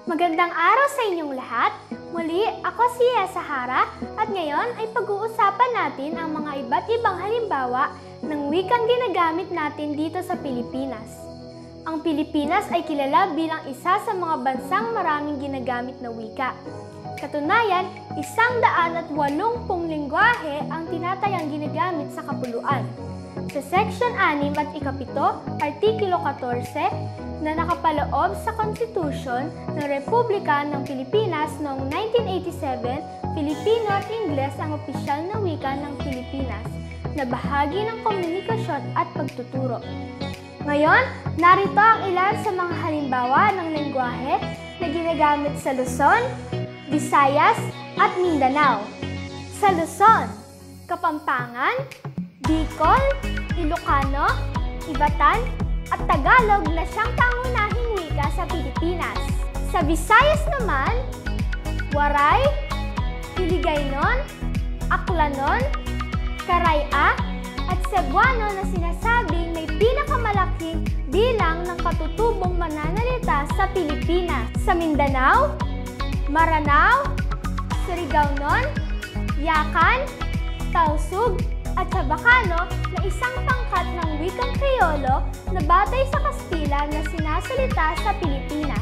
Magandang araw sa inyong lahat. Muli, ako si Sahara at ngayon ay pag-uusapan natin ang mga iba't ibang halimbawa ng wikang ginagamit natin dito sa Pilipinas. Ang Pilipinas ay kilala bilang isa sa mga bansang maraming ginagamit na wika. Katunayan, 180 lengguwahe ang tinatayang ginagamit sa kapuluan. Sa Section 6 at Ikapito, Artikulo 14, na nakapaloob sa Konstitusyon ng Republika ng Pilipinas noong 1987, Filipino at Ingles ang opisyal na wika ng Pilipinas na bahagi ng komunikasyon at pagtuturo. Ngayon, narito ang ilan sa mga halimbawa ng lengguwahe na ginagamit sa Luzon, Visayas at Mindanao. Sa Luzon, Kapampangan, Bicol, Ilocano, Ivatan, at Tagalog na siyang pangunahing wika sa Pilipinas. Sa Visayas naman, Waray, Hiligaynon, Aklanon, Karaya, at Cebuano na sinasabing may pinakamalaking bilang ng katutubong mananalita sa Pilipinas. Sa Mindanao, Maranao, Surigao-non, Yakan, Tausug, at Chabacano na isang pangkat ng wikang Kriolo na batay sa Kastila na sinasalita sa Pilipinas.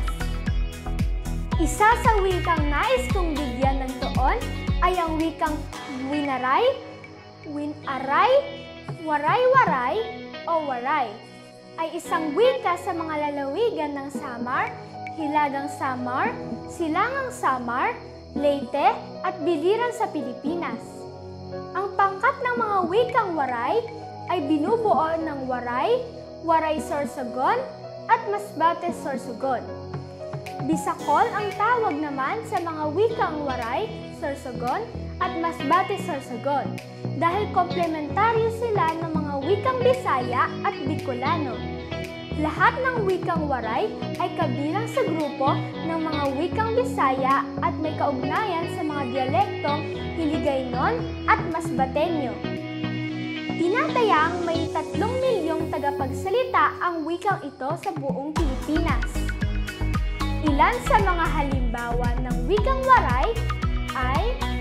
Isa sa wikang nais kong bigyan ng tuon ay ang wikang Winaray, Winaray, Waray-waray o Waray. Ay isang wika sa mga lalawigan ng Samar, Hilagang Samar, Silangang Samar, Leyte at Biliran sa Pilipinas. Ang pangkat ng mga wikang Waray ay binubuo ng Waray, Waray-Sorsogon at Masbate-Sorsogon. Bisakol ang tawag naman sa mga wikang Waray, Sorsogon at Masbate-Sorsogon dahil komplementaryo sila ng mga wikang Bisaya at Bicolano. Lahat ng wikang Waray ay kabilang sa grupo ng mga wikang Bisaya at may kaugnayan sa mga dialektong Hiligaynon at Masbateño. Tinatayang may 3 milyong tagapagsalita ang wikang ito sa buong Pilipinas. Ilan sa mga halimbawa ng wikang Waray ay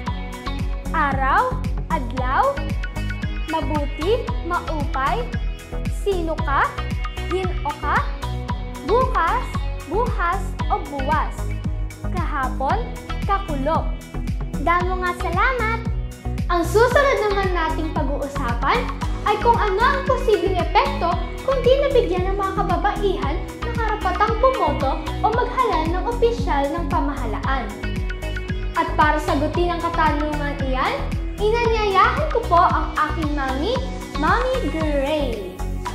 araw, adlaw, mabuti, maupay, sino ka, hino ka, bukas, buhas o buwas, kahapon, kakulo. Damo nga salamat! Ang susunod naman nating pag-uusapan ay kung ano ang posibleng epekto kung di nabigyan ng mga kababaihan ng karapatang bumoto o maghalal ng opisyal ng pamahalaan. At para sagutin ang katanungan iyan, inanyayahan ko po ang aking mami, Mami Gray.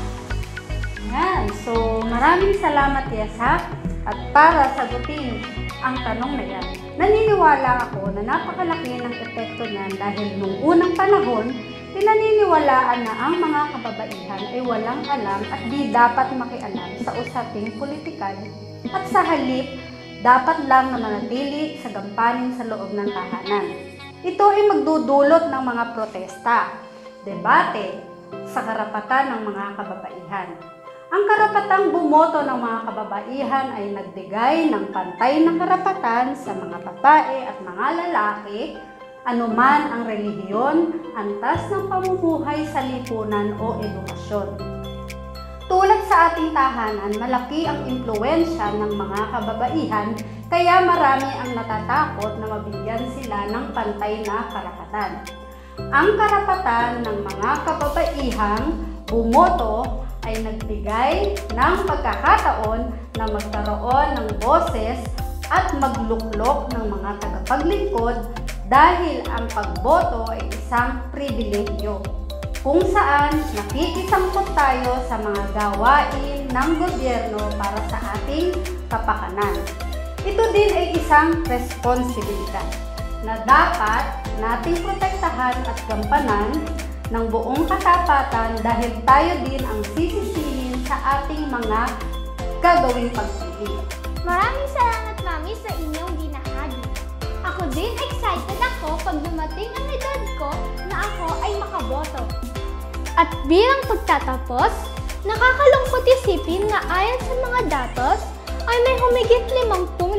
Yan. So, maraming salamat, Yasa. At para sagutin ang tanong na yan, naniniwala ako na napakalaki ng epekto niyan dahil nung unang panahon, pinaniniwalaan na ang mga kababaihan ay walang alam at di dapat makialam sa usaping politikal at sa halip, dapat lang na manatili sa gampanin sa loob ng tahanan. Ito ay magdudulot ng mga protesta, debate sa karapatan ng mga kababaihan. Ang karapatang bumoto ng mga kababaihan ay nagbigay ng pantay na karapatan sa mga babae at mga lalaki, anuman ang relihiyon, antas ng pamumuhay sa lipunan o edukasyon. Tulad sa ating tahanan, malaki ang impluwensya ng mga kababaihan, kaya marami ang natatakot na mabigyan sila ng pantay na karapatan. Ang karapatan ng mga kababaihang bumoto ay nagbigay ng pagkakataon na magkaroon ng boses at magluklok ng mga tagapaglingkod dahil ang pagboto ay isang pribilehyo kung saan nakikisangkot tayo sa mga gawain ng gobyerno para sa ating kapakanan. Ito din ay isang responsibilidad na dapat nating protektahan at gampanan ng buong katapatan dahil tayo din ang sisisihin sa ating mga gagawing pagpili. Maraming salamat, Mami, sa inyong binahagi. Ako din excited ako pag dumating ang edad ko na ako ay makaboto. At bilang pagtatapos, nakakalungkot isipin na ayon sa mga datos ay may humigit 50 lengguwahe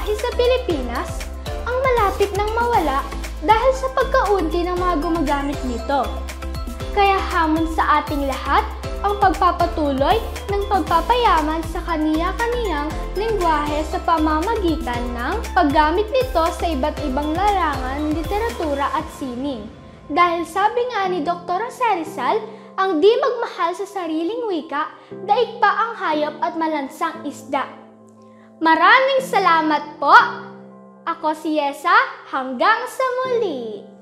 lengguwahe sa Pilipinas ang malapit nang mawala dahil sa pagkaunti ng mga gumagamit nito. Kaya hamon sa ating lahat ang pagpapatuloy ng pagpapayaman sa kaniya-kaniyang lengguwahe sa pamamagitan ng paggamit nito sa iba't ibang larangan, literatura at sining. Dahil sabi nga ni Dr. Jose Rizal, ang di magmahal sa sariling wika, daig pa ang hayop at malansang isda. Maraming salamat po! Ako si Yesa, hanggang sa muli!